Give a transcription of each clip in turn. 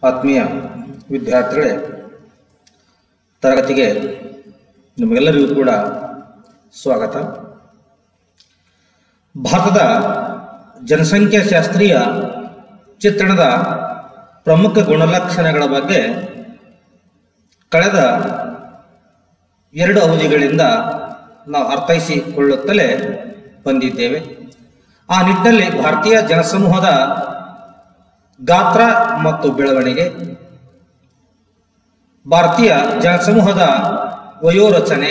ಆತ್ಮೀಯ ವಿದ್ಯಾರ್ಥಿಗಳೇ, ತರಗತಿಗೆ ನಿಮಗೆಲ್ಲರಿಗೂ ಕೂಡ ಸ್ವಾಗತ. ಭಾರತದ ಜನಸಂಖ್ಯಾಶಾಸ್ತ್ರೀಯ ಚಿತ್ರಣದ ಪ್ರಮುಖ ಗುಣಲಕ್ಷಣಗಳ ಬಗ್ಗೆ ಕಳೆದ 2 ಅವಧಿಗಳಿಂದ ನಾವು ಅರ್ಥೈಸಿಕೊಳ್ಳುತ್ತಲೇ ಬಂದಿದ್ದೇವೆ. ಆ ನಿಟ್ಟಿನಲ್ಲಿ ಭಾರತೀಯ ಜನಸಮೂಹದ ಗಾತ್ರ ಮತ್ತು ಬೆಳವಣಿಗೆ, ಭಾರತೀಯ ಜನಸಮೂಹದ ವಯೋರಚನೆ,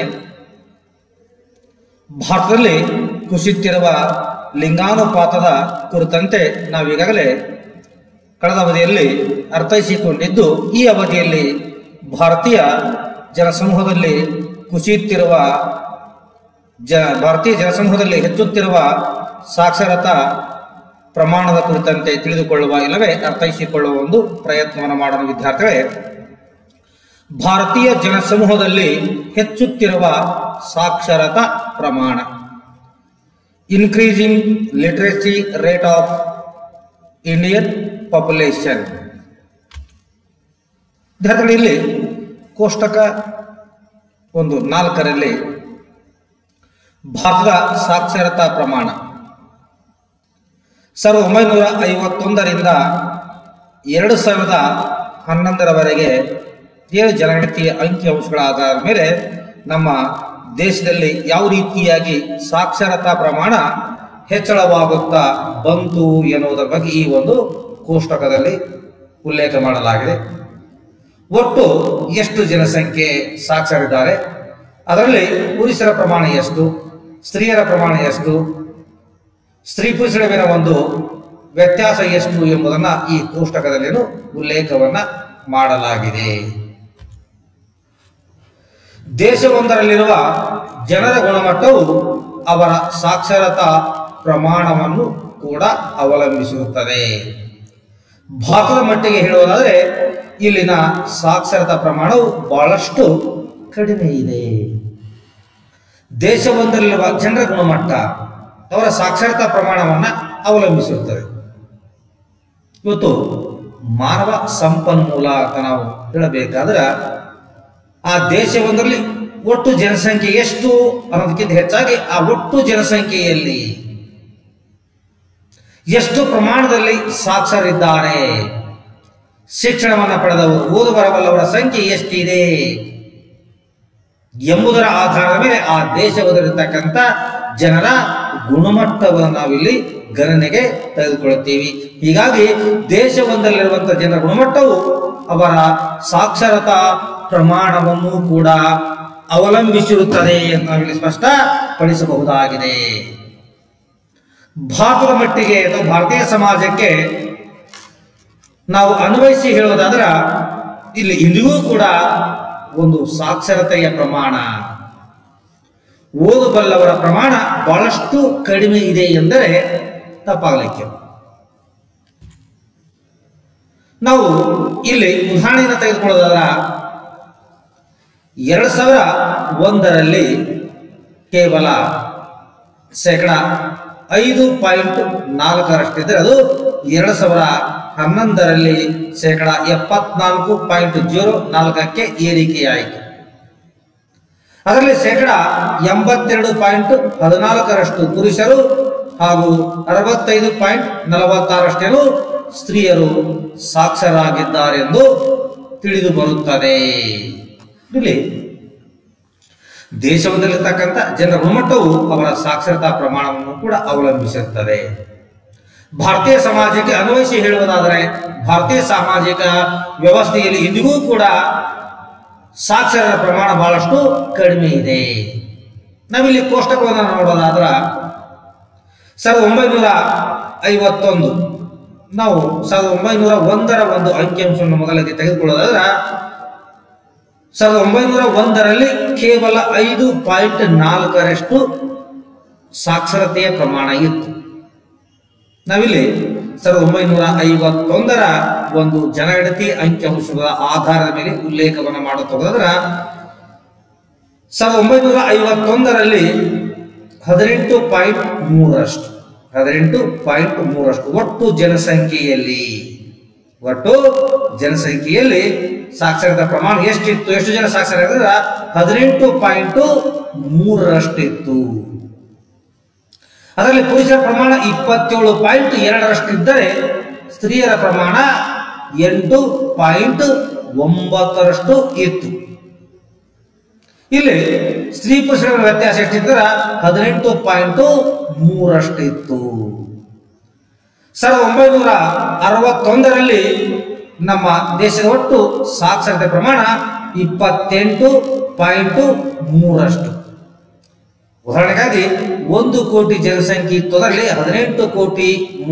ಭಾರತದಲ್ಲಿ ಕುಸಿಯುತ್ತಿರುವ ಲಿಂಗಾನುಪಾತದ ಕುರಿತಂತೆ ನಾವೀಗಾಗಲೇ ಕಳೆದ ಅವಧಿಯಲ್ಲಿ ಅರ್ಥೈಸಿಕೊಂಡಿದ್ದು, ಈ ಅವಧಿಯಲ್ಲಿ ಭಾರತೀಯ ಜನಸಮೂಹದಲ್ಲಿ ಕುಸಿಯುತ್ತಿರುವ ಭಾರತೀಯ ಜನಸಮೂಹದಲ್ಲಿ ಹೆಚ್ಚುತ್ತಿರುವ ಸಾಕ್ಷರತಾ ಪ್ರಮಾಣದ ಕುರಿತಂತೆ ತಿಳಿದುಕೊಳ್ಳುವ ಇಲ್ಲವೇ ಅರ್ಥೈಸಿಕೊಳ್ಳುವ ಒಂದು ಪ್ರಯತ್ನವನ್ನು ಮಾಡೋಣ. ವಿದ್ಯಾರ್ಥಿಗಳೇ, ಭಾರತೀಯ ಜನಸಮೂಹದಲ್ಲಿ ಹೆಚ್ಚುತ್ತಿರುವ ಸಾಕ್ಷರತಾ ಪ್ರಮಾಣ, increasing literacy rate of Indian population. ವಿದ್ಯಾರ್ಥಿಗಳು, ಇಲ್ಲಿ ಕೋಷ್ಟಕ 4ರಲ್ಲಿ ಭಾರತದ ಸಾಕ್ಷರತಾ ಪ್ರಮಾಣ 1951ರಿಂದ 2011ರವರೆಗೆ 7 ಜನಗಣತಿಯ ಅಂಕಿಅಂಶಗಳ ಆಧಾರದ ಮೇಲೆ ನಮ್ಮ ದೇಶದಲ್ಲಿ ಯಾವ ರೀತಿಯಾಗಿ ಸಾಕ್ಷರತಾ ಪ್ರಮಾಣ ಹೆಚ್ಚಳವಾಗುತ್ತಾ ಬಂತು ಎನ್ನುವುದರ ಬಗ್ಗೆ ಈ ಒಂದು ಕೋಷ್ಟಕದಲ್ಲಿ ಉಲ್ಲೇಖ ಮಾಡಲಾಗಿದೆ. ಒಟ್ಟು ಎಷ್ಟು ಜನಸಂಖ್ಯೆ ಸಾಕ್ಷರರಿದ್ದಾರೆ, ಅದರಲ್ಲಿ ಪುರುಷರ ಪ್ರಮಾಣ ಎಷ್ಟು, ಸ್ತ್ರೀಯರ ಪ್ರಮಾಣ ಎಷ್ಟು, ಸ್ತ್ರೀ ಪುರುಷರ ನಡುವಿನ ಒಂದು ವ್ಯತ್ಯಾಸ ಎಷ್ಟು ಎಂಬುದನ್ನು ಈ ಕೋಷ್ಟಕದಲ್ಲಿ ಉಲ್ಲೇಖವನ್ನ ಮಾಡಲಾಗಿದೆ. ದೇಶವೊಂದರಲ್ಲಿರುವ ಜನರ ಗುಣಮಟ್ಟವು ಅವರ ಸಾಕ್ಷರತಾ ಪ್ರಮಾಣವನ್ನು ಕೂಡ ಅವಲಂಬಿಸಿರುತ್ತದೆ. ಭಾರತದ ಮಟ್ಟಿಗೆ ಹೇಳುವುದಾದರೆ ಇಲ್ಲಿನ ಸಾಕ್ಷರತಾ ಪ್ರಮಾಣವು ಬಹಳಷ್ಟು ಕಡಿಮೆ ಇದೆ. ದೇಶವೊಂದರಲ್ಲಿರುವ ಜನರ ಗುಣಮಟ್ಟ ಅವರ ಸಾಕ್ಷರತಾ ಪ್ರಮಾಣವನ್ನು ಅವಲಂಬಿಸಿರುತ್ತದೆ. ಇವತ್ತು ಮಾನವ ಸಂಪನ್ಮೂಲ ಅಂತ ನಾವು ಹೇಳಬೇಕಾದ್ರೆ ಆ ದೇಶವೊಂದರಲ್ಲಿ ಒಟ್ಟು ಜನಸಂಖ್ಯೆ ಎಷ್ಟು ಅನ್ನೋದಕ್ಕಿಂತ ಹೆಚ್ಚಾಗಿ ಆ ಒಟ್ಟು ಜನಸಂಖ್ಯೆಯಲ್ಲಿ ಎಷ್ಟು ಪ್ರಮಾಣದಲ್ಲಿ ಸಾಕ್ಷರರಿದ್ದಾರೆ, ಶಿಕ್ಷಣವನ್ನು ಪಡೆದವರು, ಓದು ಬರಬಲ್ಲವರ ಸಂಖ್ಯೆ ಎಷ್ಟಿದೆ ಎಂಬುದರ ಆಧಾರದ ಮೇಲೆ ಆ ದೇಶದಲ್ಲಿರತಕ್ಕಂಥ ಜನರ ಗುಣಮಟ್ಟವನ್ನು ನಾವಿಲ್ಲಿ ಗಣನೆಗೆ ತೆಗೆದುಕೊಳ್ಳುತ್ತೀವಿ. ಹೀಗಾಗಿ ದೇಶವೊಂದರಲ್ಲಿರುವಂತಹ ಜನರ ಗುಣಮಟ್ಟವು ಅವರ ಸಾಕ್ಷರತಾ ಪ್ರಮಾಣವನ್ನು ಕೂಡ ಅವಲಂಬಿಸಿರುತ್ತದೆ ಎಂದು ನಾವಿಲ್ಲಿ ಸ್ಪಷ್ಟಪಡಿಸಬಹುದಾಗಿದೆ. ಭಾರತದ ಮಟ್ಟಿಗೆ ಅಥವಾ ಭಾರತೀಯ ಸಮಾಜಕ್ಕೆ ನಾವು ಅನ್ವಯಿಸಿ ಹೇಳುವುದಾದ್ರೆ ಇಲ್ಲಿ ಇಂದಿಗೂ ಕೂಡ ಒಂದು ಸಾಕ್ಷರತೆಯ ಪ್ರಮಾಣ, ಓದಬಲ್ಲವರ ಪ್ರಮಾಣ ಬಹಳಷ್ಟು ಕಡಿಮೆ ಇದೆ ಎಂದರೆ ತಪ್ಪಾಗಲಿಕ್ಕೆ. ನಾವು ಇಲ್ಲಿ ಉದಾಹರಣೆಯನ್ನು ತೆಗೆದುಕೊಳ್ಳೋದಾದ 2001ರಲ್ಲಿ ಕೇವಲ 5.4%, ಅದು 2011ರಲ್ಲಿ 74.04% ಏರಿಕೆಯಾಯಿತು. ಅದರಲ್ಲಿ 82.14% ಪುರುಷರು ಹಾಗೂ 65.46% ಸ್ತ್ರೀಯರು ಸಾಕ್ಷರರಾಗಿದ್ದಾರೆಂದು ತಿಳಿದು ಬರುತ್ತದೆ. ಇಲ್ಲಿ ದೇಶದಲ್ಲಿರ್ತಕ್ಕಂಥ ಜನರ ಗುಣಮಟ್ಟವು ಅವರ ಸಾಕ್ಷರತಾ ಪ್ರಮಾಣವನ್ನು ಕೂಡ ಅವಲಂಬಿಸಿರುತ್ತದೆ. ಭಾರತೀಯ ಸಮಾಜಕ್ಕೆ ಅನ್ವಯಿಸಿ ಹೇಳುವುದಾದರೆ ಭಾರತೀಯ ಸಾಮಾಜಿಕ ವ್ಯವಸ್ಥೆಯಲ್ಲಿ ಇಂದಿಗೂ ಕೂಡ ಸಾಕ್ಷರರ ಪ್ರಮಾಣ ಬಹಳಷ್ಟು ಕಡಿಮೆ ಇದೆ. ನಾವಿಲ್ಲಿ ಕೋಷ್ಟಕವನ್ನು ನೋಡೋದಾದ್ರೆ 1951 ನಾವು 1901ರ ಒಂದು ಅಂಕಿಅಂಶವನ್ನು ಮೊದಲಿಗೆ ತೆಗೆದುಕೊಳ್ಳೋದಾದ್ರೆ 1901ರಲ್ಲಿ ಕೇವಲ 5.4% ಸಾಕ್ಷರತೆಯ ಪ್ರಮಾಣ ಇತ್ತು. ನಾವಿಲ್ಲಿ 1951ರ ಒಂದು ಜನಗಣತಿ ಅಂಕಿಅಂಶಗಳ ಆಧಾರದ ಮೇಲೆ ಉಲ್ಲೇಖವನ್ನು ಮಾಡುತ್ತೋದಾದ್ರೆ 1951ರಲ್ಲಿ 18.3% ಒಟ್ಟು ಜನಸಂಖ್ಯೆಯಲ್ಲಿ ಒಟ್ಟು ಜನಸಂಖ್ಯೆಯಲ್ಲಿ ಸಾಕ್ಷರತಾ ಪ್ರಮಾಣ ಎಷ್ಟಿತ್ತು, ಎಷ್ಟು ಜನ ಸಾಕ್ಷರರಾಗಿದ್ರೆ 18.3 ಇತ್ತು. ಅದರಲ್ಲಿ ಪುರುಷರ ಪ್ರಮಾಣ 27.2 ಇದ್ದರೆ ಸ್ತ್ರೀಯರ ಪ್ರಮಾಣ 8.9 ಇತ್ತು. ಇಲ್ಲಿ ಸ್ತ್ರೀ ಪುರುಷರ ವ್ಯತ್ಯಾಸ ಎಷ್ಟಿದ್ದರೆ 18.3 ಇತ್ತು. 1961ರಲ್ಲಿ ನಮ್ಮ ದೇಶದ ಒಟ್ಟು ಸಾಕ್ಷರತೆ ಪ್ರಮಾಣ 28.3. ಉದಾಹರಣೆಗಾಗಿ 1 ಕೋಟಿ ಜನಸಂಖ್ಯೆ ಇತ್ತು, ಅದರಲ್ಲಿ 28 ಕೋಟಿ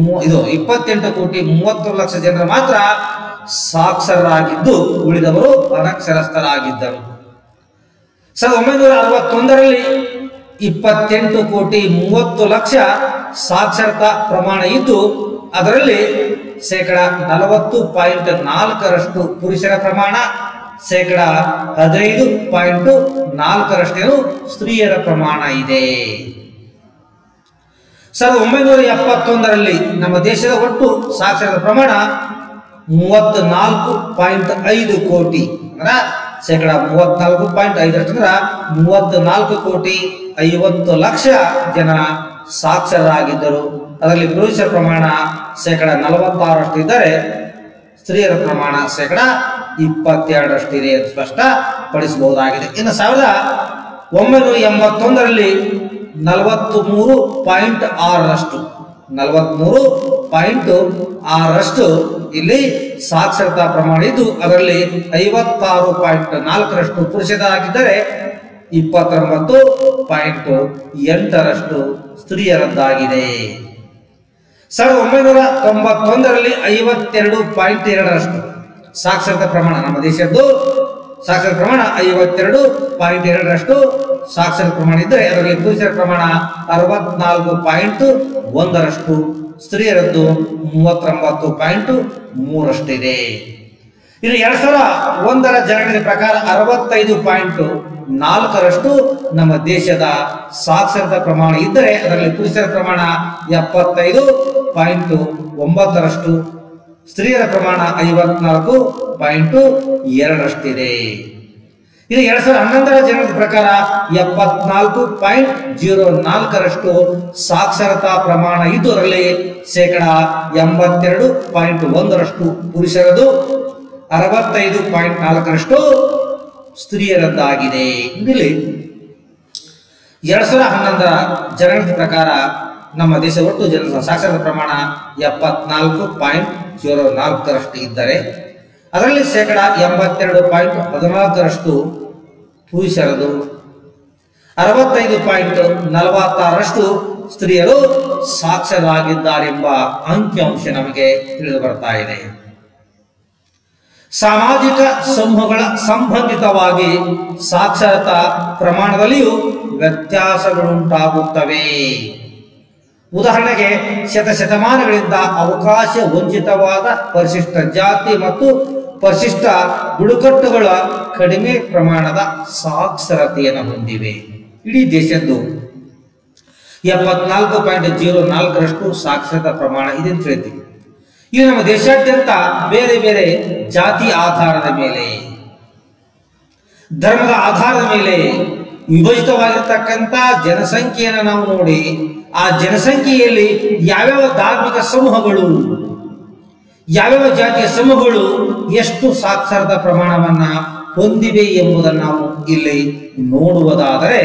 30 ಲಕ್ಷ ಜನರು ಮಾತ್ರ ಸಾಕ್ಷರರಾಗಿದ್ದು ಉಳಿದವರು ಅನಕ್ಷರಸ್ಥರಾಗಿದ್ದರು. 1961ರಲ್ಲಿ 28 ಕೋಟಿ 30 ಲಕ್ಷ ಸಾಕ್ಷರತಾ ಪ್ರಮಾಣ ಇದ್ದು ಅದರಲ್ಲಿ 40.4% ಪುರುಷರ ಪ್ರಮಾಣ, 15.4% ಸ್ತ್ರೀಯರ ಪ್ರಮಾಣ ಇದೆ. 1971ರಲ್ಲಿ ನಮ್ಮ ದೇಶದ ಒಟ್ಟು ಸಾಕ್ಷರತಾ ಪ್ರಮಾಣ 34.5 ಕೋಟಿ, ಅಂದ್ರೆ 34.5% ಅಂದ್ರೆ 34 ಕೋಟಿ 50 ಲಕ್ಷ ಜನ ಸಾಕ್ಷರರಾಗಿದ್ದರು. ಅದರಲ್ಲಿ ಪುರುಷರ ಪ್ರಮಾಣ 46% ಇದ್ದರೆ ಸ್ತ್ರೀಯರ ಪ್ರಮಾಣ 22% ಇದೆ ಎಂದು ಸ್ಪಷ್ಟಪಡಿಸಬಹುದಾಗಿದೆ. ಇನ್ನು 1981ರಲ್ಲಿ 43.6% ಇಲ್ಲಿ ಸಾಕ್ಷರತಾ ಪ್ರಮಾಣ ಇದ್ದು ಅದರಲ್ಲಿ 56.4% ಪುರುಷರಾಗಿದ್ದರೆ 29.8% ಸ್ತ್ರೀಯರದ್ದಾಗಿದೆ. 1991ರಲ್ಲಿ 52.2% ಸಾಕ್ಷರತಾ ಪ್ರಮಾಣ, ನಮ್ಮ ದೇಶದ್ದು ಸಾಕ್ಷರತಾ ಪ್ರಮಾಣ 52.2% ಸಾಕ್ಷರತಾ ಪ್ರಮಾಣ ಇದ್ದರೆ ಅದರಲ್ಲಿ ಪುರುಷರ ಪ್ರಮಾಣ 64.1%, ಸ್ತ್ರೀಯರದ್ದು 39.3% ಇದೆ. ಇನ್ನು 2001ರ ಜನಗಣತಿ ಪ್ರಕಾರ 65.4% ನಮ್ಮ ದೇಶದ ಸಾಕ್ಷರತಾ ಪ್ರಮಾಣ ಇದ್ದರೆ ಅದರಲ್ಲಿ ಪುರುಷರ ಪ್ರಮಾಣ 75.9%, ಸ್ತ್ರೀಯರ ಪ್ರಮಾಣ 54.2% ಇದೆ. ಇದು 2011ರ ಜನಗಣತಿ ಪ್ರಕಾರ 74.04% ಸಾಕ್ಷರತಾ ಪ್ರಮಾಣ ಇದ್ದು ಅದರಲ್ಲಿ 82.1% ಪುರುಷರದು, 65.4% ಸ್ತ್ರೀಯರದ್ದಾಗಿದೆ. ಇಲ್ಲಿ 2011ರ ಜನಗಣತಿ ಪ್ರಕಾರ ನಮ್ಮ ದೇಶ ಒಟ್ಟು ಜನ ಸಾಕ್ಷರತಾ ಪ್ರಮಾಣ 74.04% ಇದ್ದರೆ ಅದರಲ್ಲಿ 82.14% ಪುರುಷರದು, 65.46% ಸ್ತ್ರೀಯರು ಸಾಕ್ಷರರಾಗಿದ್ದಾರೆಂಬ ಅಂಕಿಅಂಶ ನಮಗೆ ತಿಳಿದು ಬರ್ತಾ ಇದೆ. ಸಾಮಾಜಿಕ ಸಮೂಹಗಳ ಸಂಬಂಧಿತವಾಗಿ ಸಾಕ್ಷರತಾ ಪ್ರಮಾಣದಲ್ಲಿಯೂ ವ್ಯತ್ಯಾಸಗಳುಂಟಾಗುತ್ತವೆ. ಉದಾಹರಣೆಗೆ ಶತಮಾನಗಳಿಂದ ಅವಕಾಶ ವಂಚಿತವಾದ ಪರಿಶಿಷ್ಟ ಜಾತಿ ಮತ್ತು ಪರಿಶಿಷ್ಟ ಬುಡಕಟ್ಟುಗಳ ಕಡಿಮೆ ಪ್ರಮಾಣದ ಸಾಕ್ಷರತೆಯನ್ನು ಹೊಂದಿವೆ. ಇಡೀ ದೇಶದ್ದು 74.04% ಸಾಕ್ಷರತಾ ಪ್ರಮಾಣ ಇದೆ ಅಂತ ಹೇಳ್ತೀವಿ. ಇದು ನಮ್ಮ ದೇಶಾದ್ಯಂತ ಬೇರೆ ಬೇರೆ ಜಾತಿ ಆಧಾರದ ಮೇಲೆ, ಧರ್ಮದ ಆಧಾರದ ಮೇಲೆ ವಿಭಜಿತವಾಗಿರ್ತಕ್ಕಂಥ ಜನಸಂಖ್ಯೆಯನ್ನು ನಾವು ನೋಡಿ ಆ ಜನಸಂಖ್ಯೆಯಲ್ಲಿ ಯಾವ್ಯಾವ ಧಾರ್ಮಿಕ ಸಮೂಹಗಳು, ಯಾವ್ಯಾವ ಜಾತಿಯ ಸಮೂಹಗಳು ಎಷ್ಟು ಸಾಕ್ಷರತಾ ಪ್ರಮಾಣವನ್ನ ಹೊಂದಿವೆ ಎಂಬುದನ್ನು ನಾವು ಇಲ್ಲಿ ನೋಡುವುದಾದರೆ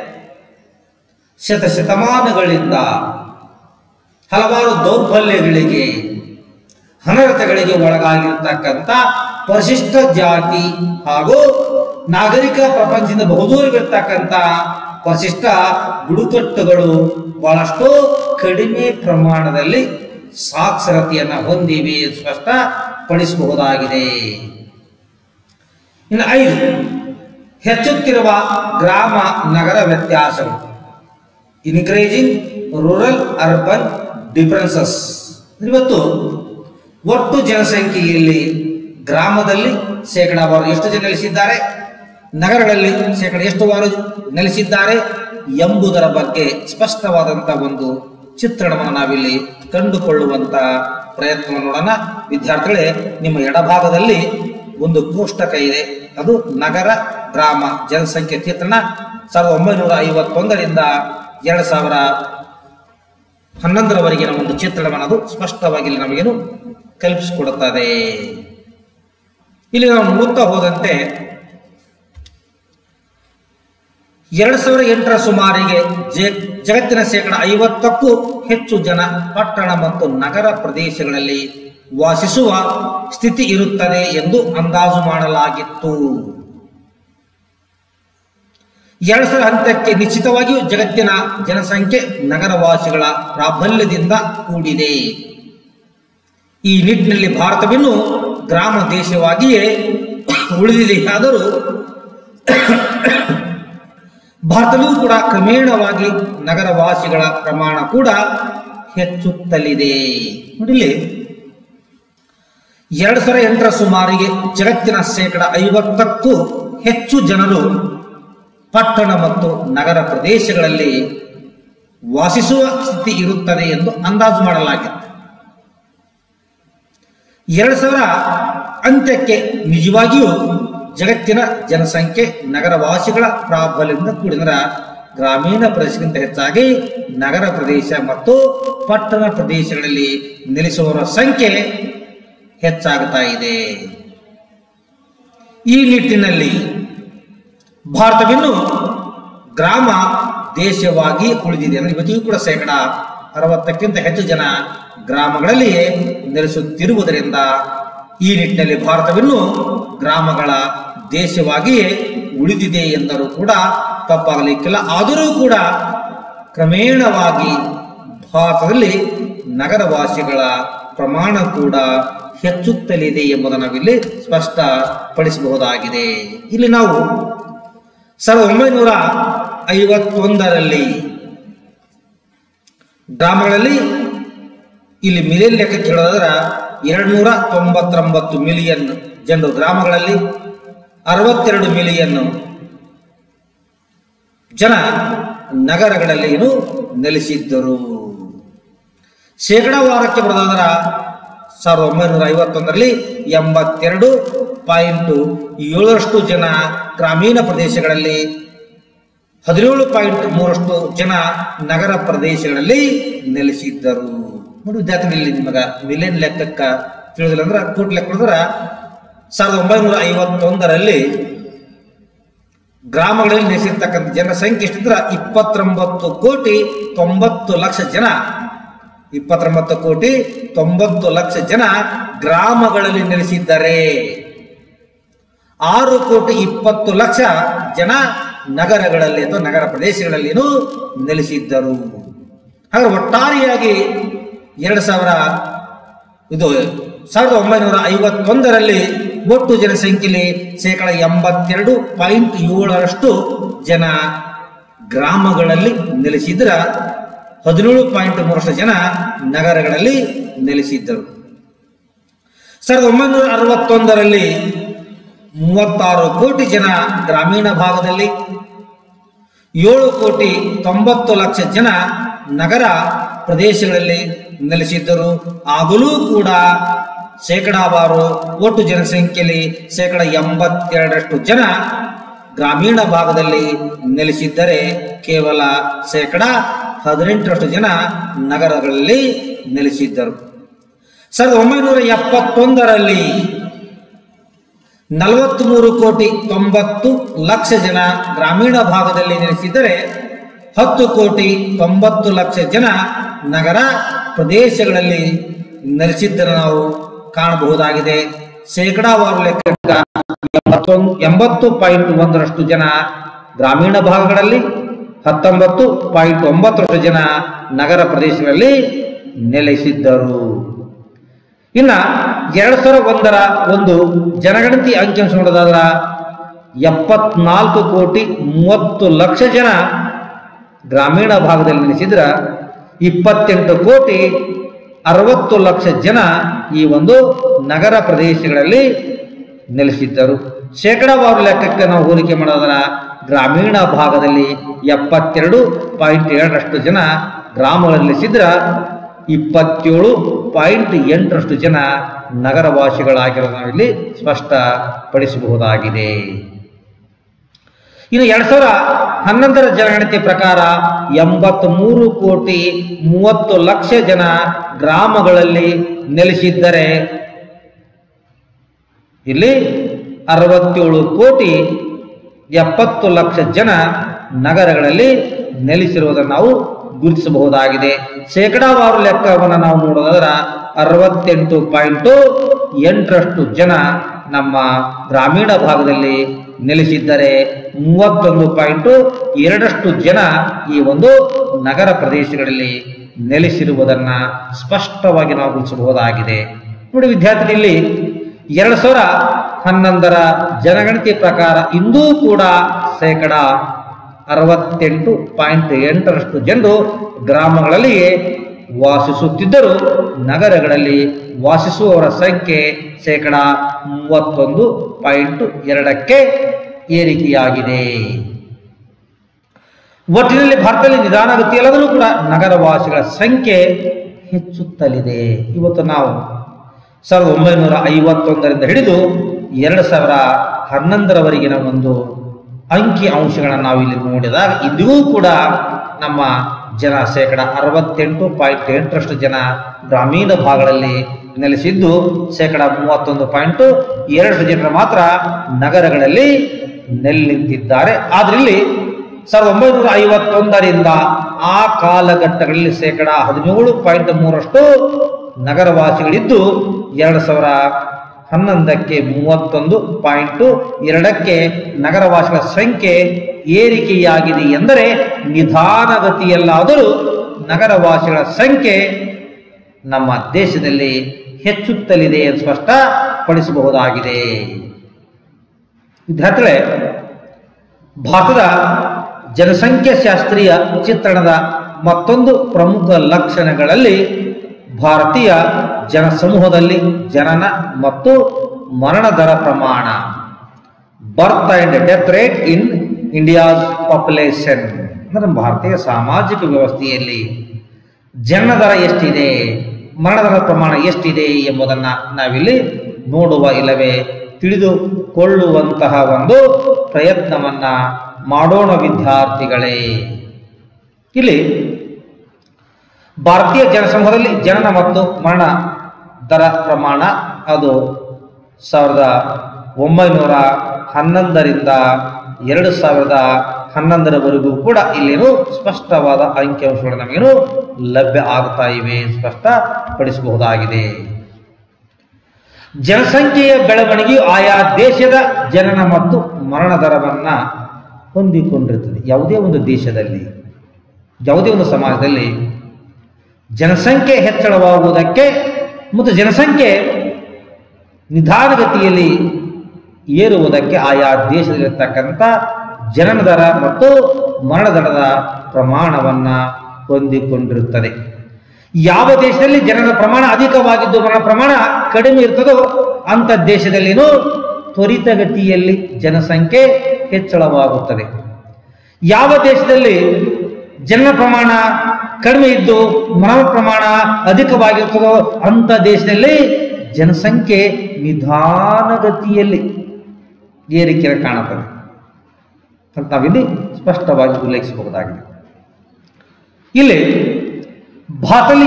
ಶತಮಾನಗಳಿಂದ ಹಲವಾರು ದೌರ್ಬಲ್ಯಗಳಿಗೆ, ಅನರ್ಥಗಳಿಗೆ ಒಳಗಾಗಿರ್ತಕ್ಕಂಥ ಪರಿಶಿಷ್ಟ ಜಾತಿ ಹಾಗೂ ನಾಗರಿಕ ಪ್ರಪಂಚದಿಂದ ಬಹುದೂರವಿರ್ತಕ್ಕಂಥ ಪರಿಶಿಷ್ಟ ಬುಡಕಟ್ಟುಗಳು ಬಹಳಷ್ಟು ಕಡಿಮೆ ಪ್ರಮಾಣದಲ್ಲಿ ಸಾಕ್ಷರತೆಯನ್ನು ಹೊಂದಿವೆ ಸ್ಪಷ್ಟಪಡಿಸಬಹುದಾಗಿದೆ. ಇನ್ನು 5 ಹೆಚ್ಚುತ್ತಿರುವ ಗ್ರಾಮ ನಗರ ವ್ಯತ್ಯಾಸಗಳು, ಇನ್ಕ್ರೀಸಿಂಗ್ ರೂರಲ್ ಅರ್ಬನ್ ಡಿಫರೆನ್ಸಸ್. ಇವತ್ತು ಒಟ್ಟು ಜನಸಂಖ್ಯೆಯಲ್ಲಿ ಗ್ರಾಮದಲ್ಲಿ ಶೇಕಡಾವಾರು ಎಷ್ಟು ಜನ ನೆಲೆಸಿದ್ದಾರೆ, ನಗರಗಳಲ್ಲಿ ಶೇಕಡ ಎಷ್ಟು ವಾರು ನೆಲೆಸಿದ್ದಾರೆ ಎಂಬುದರ ಬಗ್ಗೆ ಸ್ಪಷ್ಟವಾದಂತಹ ಒಂದು ಚಿತ್ರಣವನ್ನು ನಾವಿಲ್ಲಿ ಕಂಡುಕೊಳ್ಳುವಂತ ಪ್ರಯತ್ನವನ್ನು ನೋಡೋಣ. ವಿದ್ಯಾರ್ಥಿಗಳೇ, ನಿಮ್ಮ ಎಡಭಾಗದಲ್ಲಿ ಒಂದು ಕೋಷ್ಟಕ ಇದೆ. ಅದು ನಗರ ಗ್ರಾಮ ಜನಸಂಖ್ಯೆ ಚಿತ್ರಣ 1951ರಿಂದ 2011ರವರೆಗಿನ ಒಂದು ಚಿತ್ರಣವನ್ನು ಅದು ಸ್ಪಷ್ಟವಾಗಿ ನಮಗೇನು ಕಲ್ಪಿಸಿಕೊಡುತ್ತದೆ. ಇಲ್ಲಿ ನಾವು ನೋಡ್ತಾ ಹೋದಂತೆ 2008ರ ಸುಮಾರಿಗೆ ಜಗತ್ತಿನ 50%ಕ್ಕೂ ಹೆಚ್ಚು ಜನ ಪಟ್ಟಣ ಮತ್ತು ನಗರ ಪ್ರದೇಶಗಳಲ್ಲಿ ವಾಸಿಸುವ ಸ್ಥಿತಿ ಇರುತ್ತದೆ ಎಂದು ಅಂದಾಜು ಮಾಡಲಾಗಿತ್ತು. 2000 ಅಂತ್ಯಕ್ಕೆ ನಿಶ್ಚಿತವಾಗಿಯೂ ಜಗತ್ತಿನ ಜನಸಂಖ್ಯೆ ನಗರವಾಸಿಗಳ ಪ್ರಾಬಲ್ಯದಿಂದ ಕೂಡಿದೆ. ಈ ನಿಟ್ಟಿನಲ್ಲಿ ಭಾರತವಿನ್ನು ಗ್ರಾಮ ದೇಶವಾಗಿಯೇ ಉಳಿದಿದೆ. ಆದರೂ ಭಾರತದಲ್ಲೂ ಕೂಡ ಕ್ರಮೇಣವಾಗಿ ನಗರವಾಸಿಗಳ ಪ್ರಮಾಣ ಕೂಡ ಹೆಚ್ಚುತ್ತಲಿದೆ. ನೋಡಿಲ್ಲಿ 2008ರ ಸುಮಾರಿಗೆ ಜಗತ್ತಿನ 50%ಕ್ಕೂ ಹೆಚ್ಚು ಜನರು ಪಟ್ಟಣ ಮತ್ತು ನಗರ ಪ್ರದೇಶಗಳಲ್ಲಿ ವಾಸಿಸುವ ಸ್ಥಿತಿ ಇರುತ್ತದೆ ಎಂದು ಅಂದಾಜು ಮಾಡಲಾಗಿದೆ. 2000 ಅಂತ್ಯಕ್ಕೆ ನಿಜವಾಗಿಯೂ ಜಗತ್ತಿನ ಜನಸಂಖ್ಯೆ ನಗರವಾಸಿಗಳ ಪ್ರಾಬಲ್ಯದಿಂದ ಕೂಡಿದ ಗ್ರಾಮೀಣ ಪ್ರದೇಶಕ್ಕಿಂತ ಹೆಚ್ಚಾಗಿ ನಗರ ಪ್ರದೇಶ ಮತ್ತು ಪಟ್ಟಣ ಪ್ರದೇಶಗಳಲ್ಲಿ ನೆಲೆಸುವವರ ಸಂಖ್ಯೆ ಹೆಚ್ಚಾಗುತ್ತಾ ಇದೆ. ಈ ನಿಟ್ಟಿನಲ್ಲಿ ಭಾರತವಿನ್ನು ಗ್ರಾಮ ದೇಶವಾಗಿ ಉಳಿದಿದೆ. ಅಂದರೆ ಇವತ್ತಿಗೂ ಕೂಡ 60%ಕ್ಕಿಂತ ಹೆಚ್ಚು ಜನ ಗ್ರಾಮಗಳಲ್ಲಿಯೇ ನೆಲೆಸುತ್ತಿರುವುದರಿಂದ ಈ ನಿಟ್ಟಿನಲ್ಲಿ ಭಾರತವಿನ್ನು ಗ್ರಾಮಗಳ ದೇಶವಾಗಿಯೇ ಉಳಿದಿದೆ ಎಂದರೂ ಕೂಡ ತಪ್ಪಾಗಲಿಕ್ಕಿಲ್ಲ. ಆದರೂ ಕೂಡ ಕ್ರಮೇಣವಾಗಿ ಭಾರತದಲ್ಲಿ ನಗರವಾಸಿಗಳ ಪ್ರಮಾಣ ಕೂಡ ಹೆಚ್ಚುತ್ತಲಿದೆ ಎಂಬುದನ್ನು ನಾವಿಲ್ಲಿ ಸ್ಪಷ್ಟಪಡಿಸಬಹುದಾಗಿದೆ. ಇಲ್ಲಿ ನಾವು 1951ರಲ್ಲಿ ಗ್ರಾಮಗಳಲ್ಲಿ ಇಲ್ಲಿ ಮಿಲಿಯನ್ ಲೆಕ್ಕಕ್ಕೆ ಹೇಳೋದಾದ್ರೆ 299 ಮಿಲಿಯನ್ ಜನರು ಗ್ರಾಮಗಳಲ್ಲಿ, 62 ಮಿಲಿಯನ್ ಜನ ನಗರಗಳಲ್ಲಿ ನೆಲೆಸಿದ್ದರು. ಶೇಕಡಾವಾರಕ್ಕೆ ಬರೋದಾದ್ರೆ 1951ರಲ್ಲಿ 82.7% ಜನ ಗ್ರಾಮೀಣ ಪ್ರದೇಶಗಳಲ್ಲಿ, 17.3% ಜನ ನಗರ ಪ್ರದೇಶಗಳಲ್ಲಿ ನೆಲೆಸಿದ್ದರು. ನೋಡಿ ವಿದ್ಯಾರ್ಥಿಗಳಲ್ಲಿ ನಿಮಗ ಮಿಲಿಯನ್ ಲೆಕ್ಕಕ್ಕ ತಿಳಿದಿಲ್ಲ ಅಂದ್ರೆ ಕೋಟಿ ಲೆಕ್ಕ ನೋಡಿದ್ರೆ 1951ರಲ್ಲಿ ಗ್ರಾಮಗಳಲ್ಲಿ ನೆಲೆಸಿರ್ತಕ್ಕಂಥ ಜನರ ಸಂಖ್ಯೆ ಎಷ್ಟಿದ್ರೆ 29,90,00,000 ಜನ. 29,90,00,000 ಜನ ಗ್ರಾಮಗಳಲ್ಲಿ ನೆಲೆಸಿದ್ದಾರೆ. 6,20,00,000 ಜನ ನಗರಗಳಲ್ಲಿ ಅಥವಾ ನಗರ ಪ್ರದೇಶಗಳಲ್ಲಿ ನೆಲೆಸಿದ್ದರು. ಹಾಗೆ ಒಟ್ಟಾರೆಯಾಗಿ 1951ರಲ್ಲಿ ಒಟ್ಟು ಜನಸಂಖ್ಯೆಯಲ್ಲಿ 82.7% ಜನ ಗ್ರಾಮಗಳಲ್ಲಿ ನೆಲೆಸಿದ್ರ 17.3% ಜನ ನಗರಗಳಲ್ಲಿ ನೆಲೆಸಿದ್ದರು. 1961ರಲ್ಲಿ 36 ಕೋಟಿ ಜನ ಗ್ರಾಮೀಣ ಭಾಗದಲ್ಲಿ, 7,90,00,000 ಜನ ನಗರ ಪ್ರದೇಶಗಳಲ್ಲಿ ನೆಲೆಸಿದ್ದರು. ಆಗಲೂ ಕೂಡ ಶೇಕಡಾವಾರು ಒಟ್ಟು ಜನಸಂಖ್ಯೆಯಲ್ಲಿ 82% ಜನ ಗ್ರಾಮೀಣ ಭಾಗದಲ್ಲಿ ನೆಲೆಸಿದ್ದರೆ ಕೇವಲ 18% ಜನ ನಗರಗಳಲ್ಲಿ ನೆಲೆಸಿದ್ದರು. 1971ರಲ್ಲಿ 43,90,00,000 ಜನ ಗ್ರಾಮೀಣ ಭಾಗದಲ್ಲಿ ನೆಲೆಸಿದ್ದರೆ 10,90,00,000 ಜನ ನಗರ ಪ್ರದೇಶಗಳಲ್ಲಿ ನೆಲೆಸಿದ್ದನ್ನು ನಾವು ಕಾಣಬಹುದಾಗಿದೆ. ಶೇಕಡಾವಾರು ಲೆಕ್ಕ 80.1% ಜನ ಗ್ರಾಮೀಣ ಭಾಗಗಳಲ್ಲಿ, 19.9% ಜನ ನಗರ ಪ್ರದೇಶಗಳಲ್ಲಿ ನೆಲೆಸಿದ್ದರು. ಇನ್ನ 2001ರ ಒಂದು ಜನಗಣತಿ ಅಂಕಿಅಂಶ ನೋಡೋದಾದ್ರ 74,30,00,000 ಜನ ಗ್ರಾಮೀಣ ಭಾಗದಲ್ಲಿ ನೆಲೆಸಿದ್ರ 28,60,00,000 ಜನ ಈ ಒಂದು ನಗರ ಪ್ರದೇಶಗಳಲ್ಲಿ ನೆಲೆಸಿದ್ದರು. ಶೇಕಡಾವಾರು ಲೆಕ್ಕಕ್ಕೆ ನಾವು ಹೋಲಿಕೆ ಮಾಡೋದರ ಗ್ರಾಮೀಣ ಭಾಗದಲ್ಲಿ 72.7% ಜನ ಗ್ರಾಮಗಳಲ್ಲಿ ನೆಲೆಸಿದ್ರ 27.8% ಜನ ನಗರವಾಸಿಗಳಾಗಿರೋದು ನಾವಿಲ್ಲಿ ಸ್ಪಷ್ಟಪಡಿಸಬಹುದಾಗಿದೆ. ಇನ್ನು 2011ರ ಜನಗಣತಿ ಪ್ರಕಾರ 83,30,00,000 ಜನ ಗ್ರಾಮಗಳಲ್ಲಿ ನೆಲೆಸಿದ್ದರೆ ಇಲ್ಲಿ 67,70,00,000 ಜನ ನಗರಗಳಲ್ಲಿ ನೆಲೆಸಿರುವುದನ್ನು ನಾವು ಗುರುತಿಸಬಹುದಾಗಿದೆ. ಶೇಕಡಾವಾರು ಲೆಕ್ಕವನ್ನು ನಾವು ನೋಡೋದಾದ್ರೆ 68.8% ಜನ ನಮ್ಮ ಗ್ರಾಮೀಣ ಭಾಗದಲ್ಲಿ ನೆಲೆಸಿದ್ದರೆ 31.2% ಜನ ಈ ಒಂದು ನಗರ ಪ್ರದೇಶಗಳಲ್ಲಿ ನೆಲೆಸಿರುವುದನ್ನ ಸ್ಪಷ್ಟವಾಗಿ ನಾವು ಗುರುತಿಸಬಹುದಾಗಿದೆ. ನೋಡಿ ವಿದ್ಯಾರ್ಥಿಗಳಲ್ಲಿ 2011ರ ಜನಗಣತಿ ಪ್ರಕಾರ ಇಂದೂ ಕೂಡ 68.8% ಜನರು ಗ್ರಾಮಗಳಲ್ಲಿಯೇ ವಾಸಿಸುತ್ತಿದ್ದರೂ ನಗರಗಳಲ್ಲಿ ವಾಸಿಸುವವರ ಸಂಖ್ಯೆ 31.2% ಏರಿಕೆಯಾಗಿದೆ. ಒಟ್ಟಿನಲ್ಲಿ ಭಾರತದಲ್ಲಿ ನಿಧಾನಗತಿಯಲ್ಲಾದರೂ ಕೂಡ ನಗರವಾಸಿಗಳ ಸಂಖ್ಯೆ ಹೆಚ್ಚುತ್ತಲಿದೆ. ಇವತ್ತು ನಾವು 1951ರಿಂದ ಹಿಡಿದು 2011ರವರೆಗಿನ ಒಂದು ಅಂಕಿ ಅಂಶಗಳನ್ನು ನಾವು ಇಲ್ಲಿ ನೋಡಿದಾಗ ಇಂದಿಗೂ ಕೂಡ ನಮ್ಮ ಜನ 68.8% ಜನ ಗ್ರಾಮೀಣ ಭಾಗಗಳಲ್ಲಿ ನೆಲೆಸಿದ್ದು 31.2% ಜನರು ಮಾತ್ರ ನಗರಗಳಲ್ಲಿ ನೆಲೆ ನಿಂತಿದ್ದಾರೆ. ಆದ್ರೆ ಇಲ್ಲಿ 1951ರಿಂದ ಆ ಕಾಲಘಟ್ಟಗಳಲ್ಲಿ 17.3% ನಗರವಾಸಿಗಳಿದ್ದು 2011ಕ್ಕೆ 31.2% ನಗರವಾಸಿಗಳ ಸಂಖ್ಯೆ ಏರಿಕೆಯಾಗಿದೆ ಎಂದರೆ ನಿಧಾನಗತಿಯಲ್ಲಾದರೂ ನಗರವಾಸಿಗಳ ಸಂಖ್ಯೆ ನಮ್ಮ ದೇಶದಲ್ಲಿ ಹೆಚ್ಚುತ್ತಲಿದೆ ಎಂದು ಸ್ಪಷ್ಟಪಡಿಸಬಹುದಾಗಿದೆ. ವಿದ್ಯಾರ್ಥಿಗಳೇ, ಭಾರತದ ಜನಸಂಖ್ಯಾ ಶಾಸ್ತ್ರೀಯ ಚಿತ್ರಣದ ಮತ್ತೊಂದು ಪ್ರಮುಖ ಲಕ್ಷಣಗಳಲ್ಲಿ ಭಾರತೀಯ ಜನಸಮೂಹದಲ್ಲಿ ಜನನ ಮತ್ತು ಮರಣ ದರ ಪ್ರಮಾಣ, birth and death rate in India's population, ಅಂದರೆ ಭಾರತೀಯ ಸಾಮಾಜಿಕ ವ್ಯವಸ್ಥೆಯಲ್ಲಿ ಜನನ ದರ ಎಷ್ಟಿದೆ, ಮರಣದರ ಪ್ರಮಾಣ ಎಷ್ಟಿದೆ ಎಂಬುದನ್ನು ನಾವಿಲ್ಲಿ ನೋಡುವ ಇಲ್ಲವೇ ತಿಳಿದುಕೊಳ್ಳುವಂತಹ ಒಂದು ಪ್ರಯತ್ನವನ್ನ ಮಾಡೋಣ ವಿದ್ಯಾರ್ಥಿಗಳೇ. ಇಲ್ಲಿ ಭಾರತೀಯ ಜನಸಮೂಹದಲ್ಲಿ ಜನನ ಮತ್ತು ಮರಣ ದರ ಪ್ರಮಾಣ ಅದು 1911ರಿಂದ 2011ರವರೆಗೂ ಕೂಡ ಇಲ್ಲೇನು ಸ್ಪಷ್ಟವಾದ ಅಂಕಿಅಂಶಗಳು ನಮಗೇನು ಲಭ್ಯ ಆಗ್ತಾ ಇವೆ, ಸ್ಪಷ್ಟಪಡಿಸಬಹುದಾಗಿದೆ. ಜನಸಂಖ್ಯೆಯ ಬೆಳವಣಿಗೆಯು ಆಯಾ ದೇಶದ ಜನನ ಮತ್ತು ಮರಣ ದರವನ್ನ ಹೊಂದಿಕೊಂಡಿರುತ್ತದೆ. ಯಾವುದೇ ಒಂದು ದೇಶದಲ್ಲಿ, ಯಾವುದೇ ಒಂದು ಸಮಾಜದಲ್ಲಿ ಜನಸಂಖ್ಯೆ ಹೆಚ್ಚಳವಾಗುವುದಕ್ಕೆ ಮತ್ತು ಜನಸಂಖ್ಯೆ ನಿಧಾನಗತಿಯಲ್ಲಿ ಏರುವುದಕ್ಕೆ ಆಯಾ ದೇಶದಲ್ಲಿರ್ತಕ್ಕಂಥ ಜನನ ದರ ಮತ್ತು ಮರಣ ದರದ ಪ್ರಮಾಣವನ್ನ ಹೊಂದಿಕೊಂಡಿರುತ್ತದೆ. ಯಾವ ದೇಶದಲ್ಲಿ ಜನನ ಪ್ರಮಾಣ ಅಧಿಕವಾಗಿದ್ದು ಮರಣ ಪ್ರಮಾಣ ಕಡಿಮೆ ಇರ್ತದೋ ಅಂತ ದೇಶದಲ್ಲಿನೂ ತ್ವರಿತಗತಿಯಲ್ಲಿ ಜನಸಂಖ್ಯೆ ಹೆಚ್ಚಳವಾಗುತ್ತದೆ. ಯಾವ ದೇಶದಲ್ಲಿ ಜನನ ಪ್ರಮಾಣ ಕಡಿಮೆ ಇದ್ದು ಮರಣ ಪ್ರಮಾಣ ಅಧಿಕವಾಗಿರ್ತದೋ ಅಂತ ದೇಶದಲ್ಲಿ ಜನಸಂಖ್ಯೆ ನಿಧಾನಗತಿಯಲ್ಲಿ ಏರಿಕೆ ಕಾಣುತ್ತದೆ ಅಂತ ನಾವಿಲ್ಲಿ ಸ್ಪಷ್ಟವಾಗಿ ಉಲ್ಲೇಖಿಸಬಹುದಾಗಿದೆ. ಇಲ್ಲಿ ಭಾರತದಲ್ಲಿ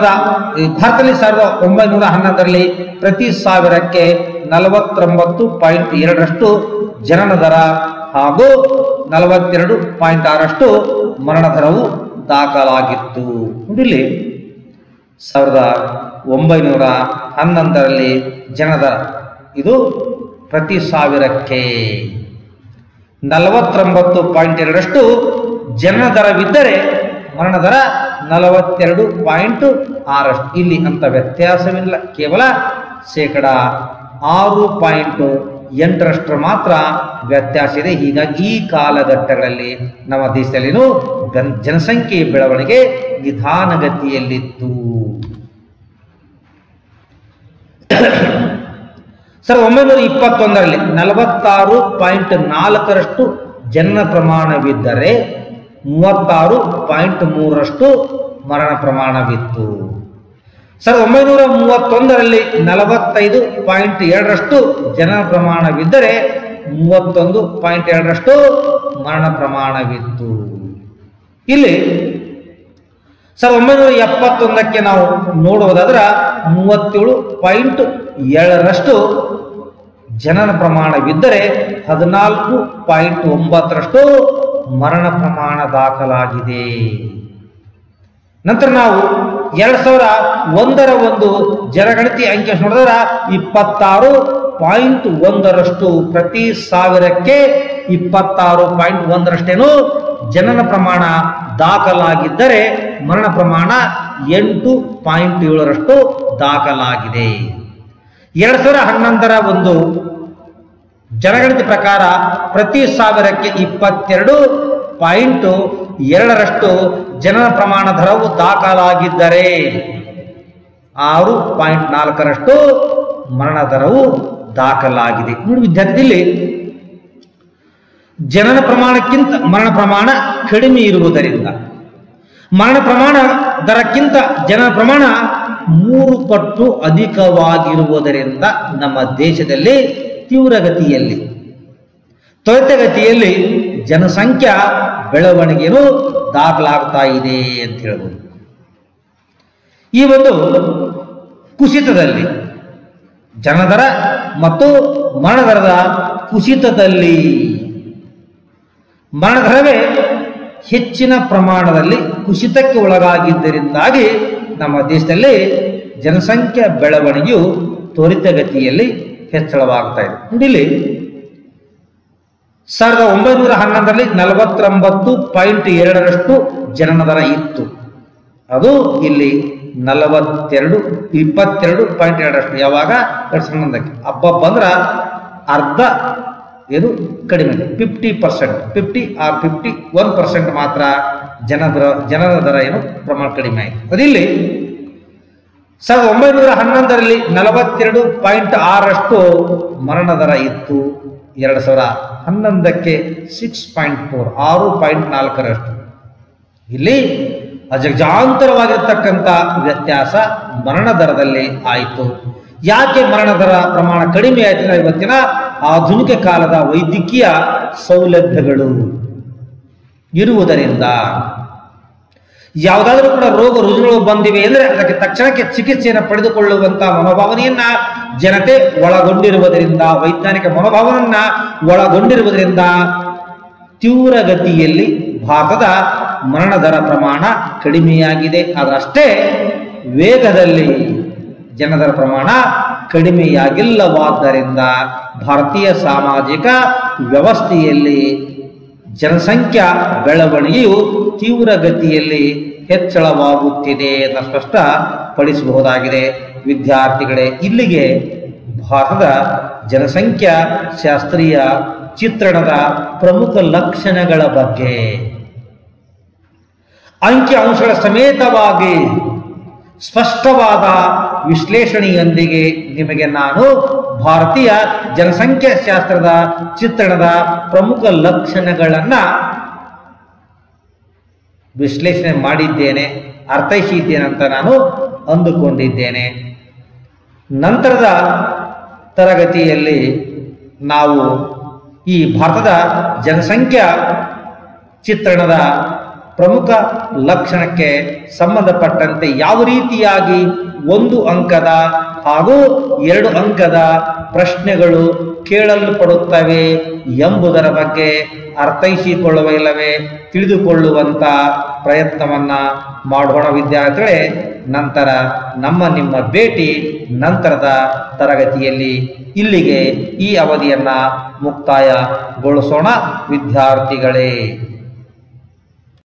1911ರಲ್ಲಿ ಪ್ರತಿ 1000ಕ್ಕೆ 49.2% ಜನನ ದರ ಹಾಗೂ 42.6% ಮರಣ ದರವು ದಾಖಲಾಗಿತ್ತು. ಇಲ್ಲಿ 1911ರಲ್ಲಿ ಜನನ ದರ ಇದು ಪ್ರತಿ 1000ಕ್ಕೆ 49.2% ಜನನ ದರವಿದ್ದರೆ ಮರಣ ದರ 42.6%. ಇಲ್ಲಿ ಅಂತ ವ್ಯತ್ಯಾಸವಿಲ್ಲ, ಕೇವಲ 6.8% ಮಾತ್ರ ವ್ಯತ್ಯಾಸ ಇದೆ. ಹೀಗಾಗಿ ಈ ಕಾಲಘಟ್ಟಗಳಲ್ಲಿ ನಮ್ಮ ದೇಶದಲ್ಲಿನೂ ಜನಸಂಖ್ಯೆ ಬೆಳವಣಿಗೆ ನಿಧಾನಗತಿಯಲ್ಲಿತ್ತು. 1921ರಲ್ಲಿ 46.4% ಜನನ ಪ್ರಮಾಣವಿದ್ದರೆ 36.3% ಮರಣ ಪ್ರಮಾಣವಿತ್ತು. 1931ರಲ್ಲಿ 45.2ರಷ್ಟು ಜನನ ಪ್ರಮಾಣವಿದ್ದರೆ 31.2ರಷ್ಟು ಮರಣ ಪ್ರಮಾಣವಿತ್ತು. ಇಲ್ಲಿ 1971ಕ್ಕೆ ನಾವು ನೋಡುವುದಾದ್ರೆ 37.7ರಷ್ಟು ಜನನ ಪ್ರಮಾಣವಿದ್ದರೆ 14.9ರಷ್ಟು ಮರಣ ಪ್ರಮಾಣ ದಾಖಲಾಗಿದೆ. ನಂತರ ನಾವು 2001ರ ಒಂದು ಜನಗಣತಿ ಅಂಕಿ ನೋಡಿದ್ರೆ 26.1ರಷ್ಟು ಪ್ರತಿ 1000ಕ್ಕೆ 26.1ರಷ್ಟೇನು ಜನನ ಪ್ರಮಾಣ ದಾಖಲಾಗಿದ್ದರೆ ಮರಣ ಪ್ರಮಾಣ 8.7ರಷ್ಟು ದಾಖಲಾಗಿದೆ. 2011ರ ಒಂದು ಜನಗಣತಿ ಪ್ರಕಾರ ಪ್ರತಿ 1000ಕ್ಕೆ 22.2ರಷ್ಟು ಜನನ ಪ್ರಮಾಣ ದರವು ದಾಖಲಾಗಿದ್ದರೆ 6.4ರಷ್ಟು ಮರಣ ದರವು ದಾಖಲಾಗಿದೆ. ನೋಡಿ ವಿದ್ಯಾರ್ಥಿಯಲ್ಲಿ ಜನನ ಪ್ರಮಾಣಕ್ಕಿಂತ ಮರಣ ಪ್ರಮಾಣ ಕಡಿಮೆ ಇರುವುದರಿಂದ ಮರಣ ಪ್ರಮಾಣ ದರಕ್ಕಿಂತ ಜನನ ಪ್ರಮಾಣ 3 ಪಟ್ಟು ಅಧಿಕವಾಗಿರುವುದರಿಂದ ನಮ್ಮ ದೇಶದಲ್ಲಿ ತೀವ್ರಗತಿಯಲ್ಲಿ ತ್ವರಿತಗತಿಯಲ್ಲಿ ಜನಸಂಖ್ಯಾ ಬೆಳವಣಿಗೆಯು ದಾಖಲಾಗ್ತಾ ಇದೆ ಅಂತ ಹೇಳ್ಬೋದು. ಈ ಒಂದು ಕುಸಿತದಲ್ಲಿ ಜನದರ ಮತ್ತು ಮರಣದರದ ಕುಸಿತದಲ್ಲಿ ಮರಣದರವೇ ಹೆಚ್ಚಿನ ಪ್ರಮಾಣದಲ್ಲಿ ಕುಸಿತಕ್ಕೆ ಒಳಗಾಗಿದ್ದರಿಂದಾಗಿ ನಮ್ಮ ದೇಶದಲ್ಲಿ ಜನಸಂಖ್ಯಾ ಬೆಳವಣಿಗೆಯು ತ್ವರಿತಗತಿಯಲ್ಲಿ ಹೆಚ್ಚಳವಾಗ್ತಾ ಇದೆ. ಇಲ್ಲಿ 1911ರಲ್ಲಿ 49.2ರಷ್ಟು ಜನನ ದರ ಇತ್ತು. ಅದು ಇಲ್ಲಿ 22.2ರಷ್ಟು. ಯಾವಾಗ 2011ಕ್ಕೆ ಹಬ್ಬ ಅಂದ್ರೆ ಅರ್ಧ ಇದು ಕಡಿಮೆ 50%, 50 or 51% ಮಾತ್ರ ಜನರ ದರ ಏನು ಪ್ರಮಾಣ ಕಡಿಮೆ ಆಯಿತು. ಅದಿಲ್ಲಿ 1911ರಲ್ಲಿ 42.6ರಷ್ಟು ಮರಣ ದರ ಇತ್ತು. 2011ಕ್ಕೆ 6.4 6.4ರಷ್ಟು. ಇಲ್ಲಿ ಅಜಗಜಾಂತರವಾಗಿರ್ತಕ್ಕಂಥ ವ್ಯತ್ಯಾಸ ಮರಣ ದರದಲ್ಲಿ ಆಯಿತು. ಯಾಕೆ ಮರಣ ದರ ಪ್ರಮಾಣ ಕಡಿಮೆ ಆಯಿತು? ಇವತ್ತಿನ ಆಧುನಿಕ ಕಾಲದ ವೈದ್ಯಕೀಯ ಸೌಲಭ್ಯಗಳು ಇರುವುದರಿಂದ ಯಾವುದಾದ್ರೂ ಕೂಡ ರೋಗ ರುಜಿನಗಳು ಬಂದಿವೆ ಅಂದರೆ ಅದಕ್ಕೆ ತಕ್ಷಣಕ್ಕೆ ಚಿಕಿತ್ಸೆಯನ್ನು ಪಡೆದುಕೊಳ್ಳುವಂತಹ ಮನೋಭಾವನೆಯನ್ನ ಜನತೆ ಒಳಗೊಂಡಿರುವುದರಿಂದ, ವೈಜ್ಞಾನಿಕ ಮನೋಭಾವನೆಯನ್ನ ಒಳಗೊಂಡಿರುವುದರಿಂದ ತೀವ್ರಗತಿಯಲ್ಲಿ ಭಾರತದ ಮರಣ ದರ ಪ್ರಮಾಣ ಕಡಿಮೆಯಾಗಿದೆ. ಅದರಷ್ಟೇ ವೇಗದಲ್ಲಿ ಜನದರ ಪ್ರಮಾಣ ಕಡಿಮೆಯಾಗಿಲ್ಲವಾದ್ದರಿಂದ ಭಾರತೀಯ ಸಾಮಾಜಿಕ ವ್ಯವಸ್ಥೆಯಲ್ಲಿ ಜನಸಂಖ್ಯಾ ಬೆಳವಣಿಗೆಯು ತೀವ್ರಗತಿಯಲ್ಲಿ ಹೆಚ್ಚಳವಾಗುತ್ತಿದೆ ಎಂದು ಸ್ಪಷ್ಟಪಡಿಸಬಹುದಾಗಿದೆ. ವಿದ್ಯಾರ್ಥಿಗಳೇ, ಇಲ್ಲಿಗೆ ಭಾರತದ ಜನಸಂಖ್ಯಾ ಶಾಸ್ತ್ರೀಯ ಚಿತ್ರಣದ ಪ್ರಮುಖ ಲಕ್ಷಣಗಳ ಬಗ್ಗೆ ಅಂಕಿ ಅಂಶಗಳ ಸಮೇತವಾಗಿ ಸ್ಪಷ್ಟವಾದ ವಿಶ್ಲೇಷಣೆಯೊಂದಿಗೆ ನಿಮಗೆ ನಾನು ಭಾರತೀಯ ಜನಸಂಖ್ಯಾ ಶಾಸ್ತ್ರದ ಚಿತ್ರಣದ ಪ್ರಮುಖ ಲಕ್ಷಣಗಳನ್ನ ವಿಶ್ಲೇಷಣೆ ಮಾಡಿದ್ದೇನೆ, ಅರ್ಥೈಸಿದ್ದೇನೆ ಅಂತ ನಾನು ಅಂದುಕೊಂಡಿದ್ದೇನೆ. ನಂತರದ ತರಗತಿಯಲ್ಲಿ ನಾವು ಈ ಭಾರತದ ಜನಸಂಖ್ಯಾ ಚಿತ್ರಣದ ಪ್ರಮುಖ ಲಕ್ಷಣಕ್ಕೆ ಸಂಬಂಧಪಟ್ಟಂತೆ ಯಾವ ರೀತಿಯಾಗಿ 1 ಅಂಕದ ಹಾಗೂ 2 ಅಂಕದ ಪ್ರಶ್ನೆಗಳು ಕೇಳಲ್ಪಡುತ್ತವೆ ಎಂಬುದರ ಬಗ್ಗೆ ಅರ್ಥೈಸಿಕೊಳ್ಳುವ ಇಲ್ಲವೇ ತಿಳಿದುಕೊಳ್ಳುವಂತ ಪ್ರಯತ್ನವನ್ನ ಮಾಡೋಣ ವಿದ್ಯಾರ್ಥಿಗಳೇ. ನಂತರ ನಿಮ್ಮ ಭೇಟಿ ನಂತರದ ತರಗತಿಯಲ್ಲಿ. ಇಲ್ಲಿಗೆ ಈ ಅವಧಿಯನ್ನ ಮುಕ್ತಾಯಗೊಳಿಸೋಣ ವಿದ್ಯಾರ್ಥಿಗಳೇ.